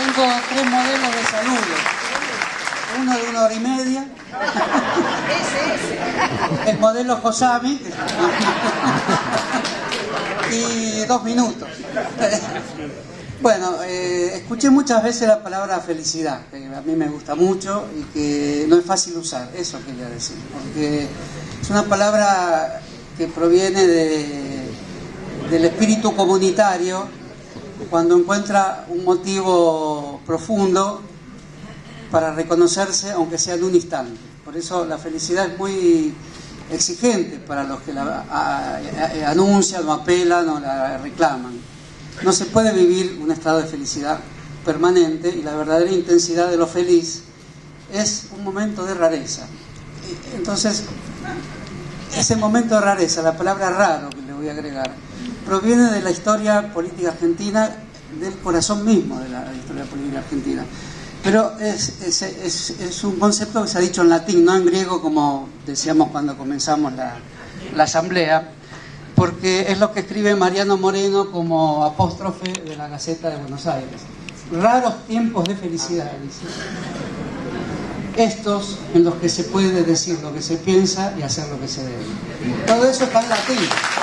Tengo 3 modelos de saludos. Uno de 1 hora y media. El modelo Josami. Y 2 minutos. Bueno, escuché muchas veces la palabra felicidad, que a mí me gusta mucho y que no es fácil usar, eso quería decir, porque es una palabra que proviene del espíritu comunitario, cuando encuentra un motivo profundo para reconocerse, aunque sea en un instante. Por eso la felicidad es muy exigente para los que la anuncian o apelan o la reclaman. No se puede vivir un estado de felicidad permanente, y la verdadera intensidad de lo feliz es un momento de rareza. Entonces, ese momento de rareza, la palabra raro que le voy a agregar, proviene de la historia política argentina, del corazón mismo de la historia política argentina. Pero es un concepto que se ha dicho en latín, no en griego, como decíamos cuando comenzamos la asamblea, porque es lo que escribe Mariano Moreno como apóstrofe de la Gaceta de Buenos Aires. Raros tiempos de felicidad, dice. Estos en los que se puede decir lo que se piensa y hacer lo que se debe. Todo eso está en latín.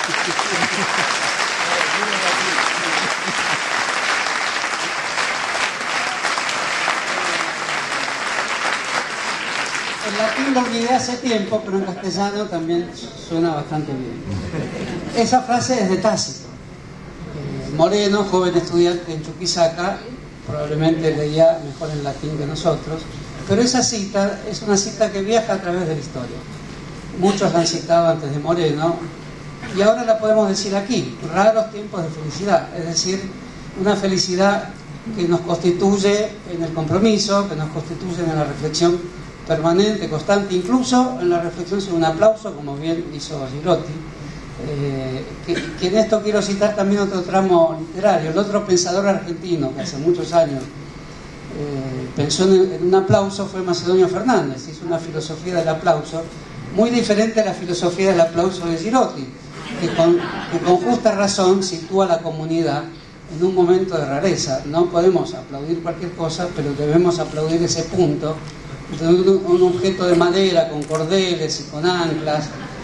En latín lo olvidé hace tiempo, pero en castellano también suena bastante bien. Esa frase es de Tácito. Moreno, joven estudiante en Chuquisaca, probablemente leía mejor en latín que nosotros, pero esa cita es una cita que viaja a través de la historia. Muchos la han citado antes de Moreno, y ahora la podemos decir aquí: raros tiempos de felicidad, es decir, una felicidad que nos constituye en el compromiso, que nos constituye en la reflexión permanente, constante, incluso en la reflexión sobre un aplauso, como bien hizo Girotti, que en esto quiero citar también otro tramo literario. El otro pensador argentino que hace muchos años pensó en un aplauso fue Macedonio Fernández. Hizo una filosofía del aplauso muy diferente a la filosofía del aplauso de Girotti, que con justa razón sitúa a la comunidad en un momento de rareza. No podemos aplaudir cualquier cosa, pero debemos aplaudir ese punto de un objeto de madera con cordeles y con anclas,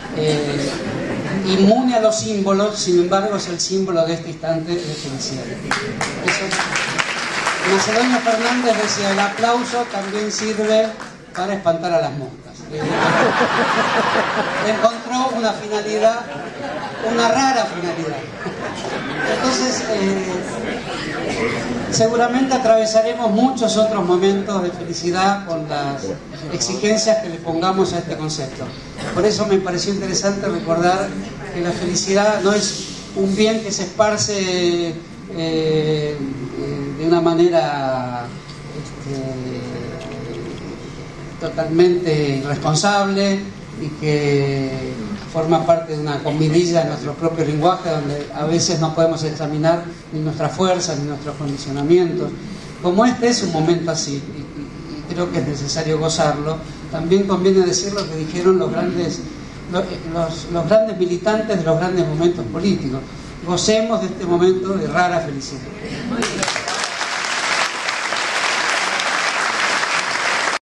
inmune a los símbolos, sin embargo es el símbolo de este instante de felicidad. Macedonio Fernández decía: el aplauso también sirve para espantar a las moscas. Encontró una finalidad, una rara finalidad. Entonces, seguramente atravesaremos muchos otros momentos de felicidad con las exigencias que le pongamos a este concepto. Por eso me pareció interesante recordar que la felicidad no es un bien que se esparce de una manera totalmente irresponsable y que forma parte de una comidilla en nuestro propio lenguaje, donde a veces no podemos examinar ni nuestras fuerzas ni nuestros condicionamientos. Como este es un momento así, y creo que es necesario gozarlo, también conviene decir lo que dijeron los grandes militantes de los grandes momentos políticos: gocemos de este momento de rara felicidad.